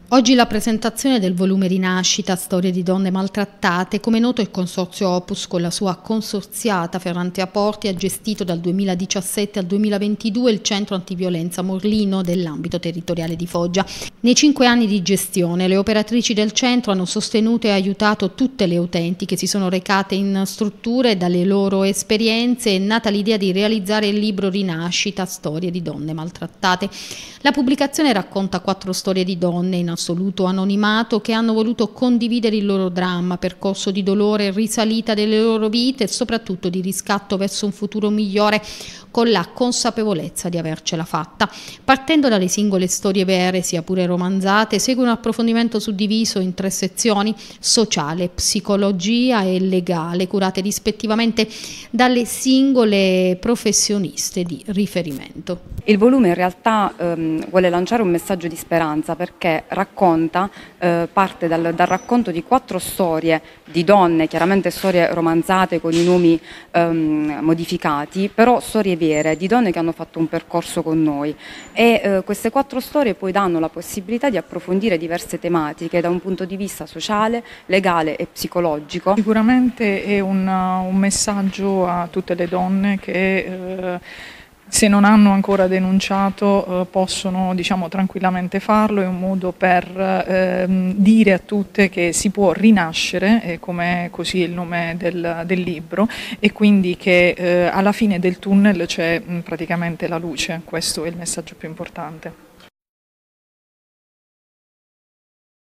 Oggi la presentazione del volume Rinascita, storie di donne maltrattate. Come noto, il Consorzio Opus con la sua consorziata Ferrante Aporti ha gestito dal 2017 al 2022 il centro antiviolenza Morlino dell'ambito territoriale di Foggia. Nei 5 anni di gestione le operatrici del centro hanno sostenuto e aiutato tutte le utenti che si sono recate in strutture. E dalle loro esperienze è nata l'idea di realizzare il libro Rinascita, storie di donne maltrattate. La pubblicazione racconta 4 storie di donne in assoluto anonimato che hanno voluto condividere il loro dramma, percorso di dolore e risalita delle loro vite e soprattutto di riscatto verso un futuro migliore, con la consapevolezza di avercela fatta. Partendo dalle singole storie vere, sia pure romanzate, segue un approfondimento suddiviso in 3 sezioni: sociale, psicologia e legale, curate rispettivamente dalle singole professioniste di riferimento. Il volume in realtà vuole lanciare un messaggio di speranza, perché racconta, parte dal racconto di 4 storie di donne, chiaramente storie romanzate con i nomi modificati, però storie vere di donne che hanno fatto un percorso con noi, e queste 4 storie poi danno la possibilità di approfondire diverse tematiche da un punto di vista sociale, legale e psicologico. Sicuramente è un messaggio a tutte le donne che se non hanno ancora denunciato possono, tranquillamente farlo. È un modo per dire a tutte che si può rinascere, come così è il nome del libro, e quindi che alla fine del tunnel c'è praticamente la luce. Questo è il messaggio più importante.